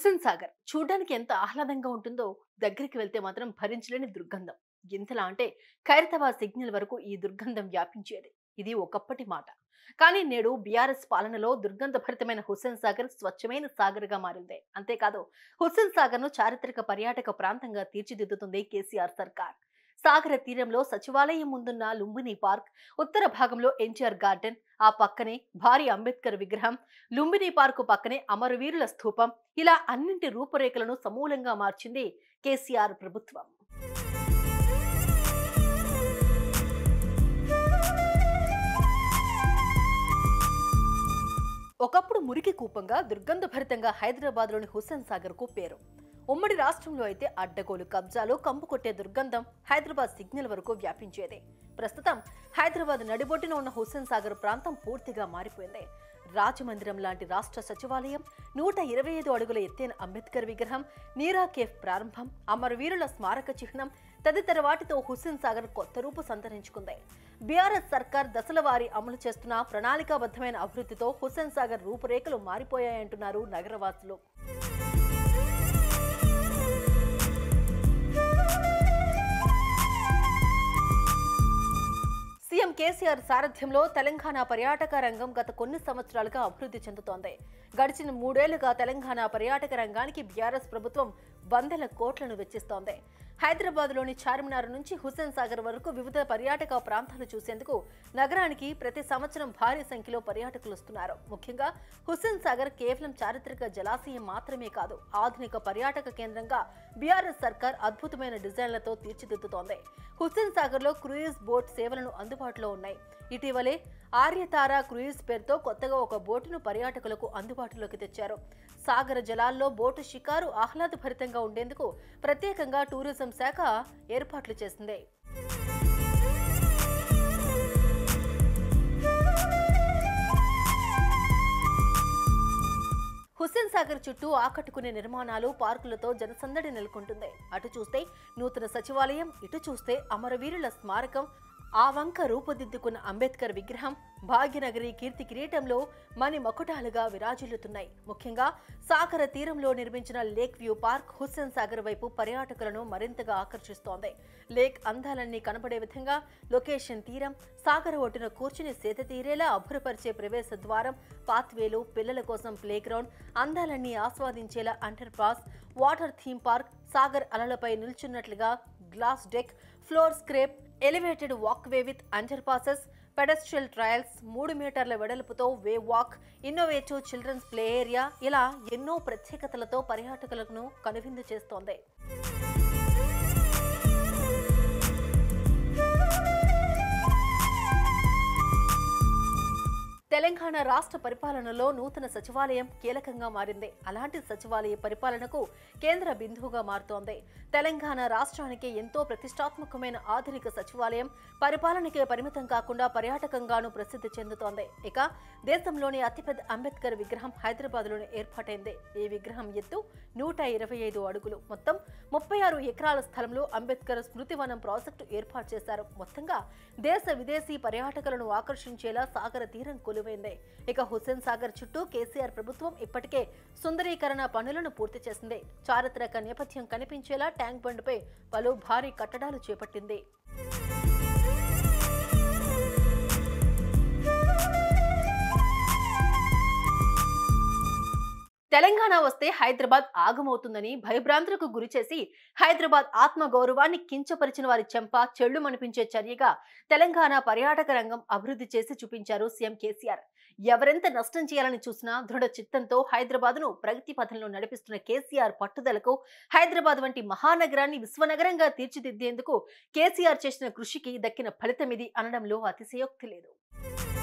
హుస్సేన్ సాగర్ చూడడానికి ఎంత ఆహ్లాదంగా ఉంటుందో దగ్గరికి వెళ్తే మాత్రం భరించలేని దుర్గంధం. ఎంతలా అంటే ఖైరతాబాద్ సిగ్నల్ వరకు ఈ దుర్గంధం వ్యాపించేది. ఇది ఒకప్పటి మాట. కానీ నేడు బీఆర్ఎస్ పాలనలో దుర్గంధభరితమైన హుస్సేన్ సాగర్ స్వచ్ఛమైన సాగర్గా మారింది. అంతేకాదు హుస్సేన్ సాగర్ ను చారిత్రక పర్యాటక ప్రాంతంగా తీర్చిదిద్దుతుంది కేసీఆర్ సర్కార్. సాగర తీరంలో సచివాలయం ముందున్న లుంబిని పార్క్, ఉత్తర భాగంలో ఎన్టీఆర్ గార్డెన్, ఆ పక్కనే భారీ అంబేద్కర్ విగ్రహం, లుంబిని పార్కు పక్కనే అమరవీరుల స్థూపం, ఇలా అన్నింటి రూపురేఖలను సమూలంగా మార్చింది కేసీఆర్ ప్రభుత్వం. ఒకప్పుడు మురికి కూపంగా దుర్గంధభరితంగా హైదరాబాద్లోని హుస్సేన్ సాగర్ కు పేరు. ఉమ్మడి రాష్ట్రంలో అయితే అడ్డగోలు కబ్జాలు, కంపు కొట్టే దుర్గంధం హైదరాబాద్ సిగ్నల్ వరకు వ్యాపించేది. ప్రస్తుతం హైదరాబాద్ నడిబొడ్డున ఉన్న హుస్సేన్ సాగర్ ప్రాంతం పూర్తిగా మారిపోయింది. రాజమందిరం లాంటి రాష్ట్ర సచివాలయం, 125 అడుగుల ఎత్తైన అంబేద్కర్ విగ్రహం, నీరా కేఫ్ ప్రారంభం, అమరవీరుల స్మారక చిహ్నం తదితర వాటితో హుస్సేన్ సాగర్ కొత్త రూపు సంతరించుకుంది. బీఆర్ఎస్ సర్కార్ దశల వారీ అమలు చేస్తున్న ప్రణాళికాబద్ధమైన అభివృద్ధితో హుస్సేన్ సాగర్ రూపురేఖలు మారిపోయాయంటున్నారు నగరవాసులు. సీఎం కేసీఆర్ సారథ్యంలో తెలంగాణ పర్యాటక రంగం గత కొన్ని సంవత్సరాలుగా అభివృద్ధి చెందుతోంది. గడిచిన 3 ఏళ్లుగా తెలంగాణ పర్యాటక రంగానికి బీఆర్ఎస్ ప్రభుత్వం వందల కోట్లను వెచ్చిస్తోంది. హైదరాబాద్లోని చార్మినార్ నుంచి హుస్సేన్ సాగర్ వరకు వివిధ పర్యాటక ప్రాంతాలు చూసేందుకు నగరానికి ప్రతి సంవత్సరం భారీ సంఖ్యలో పర్యాటకులు వస్తున్నారు. ముఖ్యంగా హుస్సేన్ సాగర్ కేవలం చారిత్రక జలాశయం మాత్రమే కాదు, ఆధునిక పర్యాటక కేంద్రంగా బీఆర్ఎస్ సర్కార్ అద్భుతమైన డిజైన్లతో తీర్చిదిద్దుతోంది. హుస్సేన్ సాగర్ లో క్రూయిజ్ బోట్ సేవలను అందుబాటులో ఉన్నాయి. ఇటీవలే ఆర్యతార క్రూయిజ్ పేరుతో కొత్తగా ఒక బోటును పర్యాటకులకు అందుబాటులోకి తెచ్చారు. సాగర జలాల్లో బోటు షికారు ఆహ్లాదభరితంగా ఉండేందుకు ప్రత్యేకంగా టూరిజం శాఖ ఏర్పాట్లు చేసింది. హుస్సేన్ సాగర్ చుట్టూ ఆకట్టుకునే నిర్మాణాలు, పార్కులతో జనసందడి నెలకొంటుంది. అటు చూస్తే నూతన సచివాలయం, ఇటు చూస్తే అమరవీరుల స్మారకం, ఆ వంక రూపుదిద్దుకున్న అంబేద్కర్ విగ్రహం భాగ్యనగరి కీర్తి కిరీటంలో మణి మకుటాలుగా విరాజిల్లుతున్నాయి. ముఖ్యంగా సాగర తీరంలో నిర్మించిన lake view park Hussain Sagar వైపు పర్యాటకులను మరింతగా ఆకర్షిస్తోంది. లేక్ అందాలన్నీ కనబడే విధంగా లొకేషన్, తీరం, సాగర ఒడ్డున కూర్చుని సేద తీరేలా అభురపరిచే ప్రవేశ ద్వారం, పాత్వేలు, పిల్లల కోసం ప్లే గ్రౌండ్, అందాలన్నీ ఆస్వాదించేలా under pass, water theme park, Sagar అలలపై నిల్చున్నట్లుగా glass deck, floorscape, elevated walkway with under passes, pedestrian trails, 3 మీటర్ల వెడల్పుతో wave walk, innovative children's play area, ఇలా ఎన్నో ప్రత్యేకతలతో పర్యాటకులను కనువిందు చేస్తోంది. తెలంగాణ రాష్ట్ర పరిపాలనలో నూతన సచివాలయం కీలకంగా మారింది. అలాంటి సచివాలయ పరిపాలనకు కేంద్ర బిందువుగా మారుతోంది. తెలంగాణ రాష్ట్రానికి ఎంతో ప్రతిష్టాత్మకమైన ఆధునిక సచివాలయం పరిపాలనకే పరిమితం కాకుండా పర్యాటకంగానూ ప్రసిద్ధి చెందుతోంది. ఇక దేశంలోని అతిపెద్ద అంబేద్కర్ విగ్రహం హైదరాబాద్లోనే ఏర్పాటైంది. ఈ విగ్రహం ఎత్తు 125 అడుగులు. మొత్తం 36 ఎకరాల స్థలంలో అంబేద్కర్ స్మృతివనం ప్రాజెక్టు ఏర్పాటు చేశారు. మొత్తంగా దేశ విదేశీ పర్యాటకులను ఆకర్షించేలా సాగర తీరం కొలువైంది. ఇక హుస్సేన్ సాగర్ చుట్టూ కేసీఆర్ ప్రభుత్వం ఇప్పటికే సుందరీకరణ పనులను పూర్తి చేసింది. చారిత్రక నేపథ్యం కనిపించేలా ట్యాంక్ బండ్పై పలు భారీ కట్టడాలు చేపట్టింది. తెలంగాణ వస్తే హైదరాబాద్ ఆగమవుతుందని భయభ్రాంతులకు గురిచేసి హైదరాబాద్ ఆత్మగౌరవాన్ని కించపరిచిన వారి చెంప చెళ్లుమనిపించే చర్యగా తెలంగాణ పర్యాటక రంగం అభివృద్ధి చేసి చూపించారు సీఎం కేసీఆర్. ఎవరెంత నష్టం చేయాలని చూసినా దృఢ చిత్తంతో హైదరాబాద్ను ప్రగతి పథంలో నడిపిస్తున్న కేసీఆర్ పట్టుదలకు, హైదరాబాద్ వంటి మహానగరాన్ని విశ్వనగరంగా తీర్చిదిద్దేందుకు కేసీఆర్ చేసిన కృషికి దక్కిన ఫలితమిది అనడంలో అతిశయోక్తి లేదు.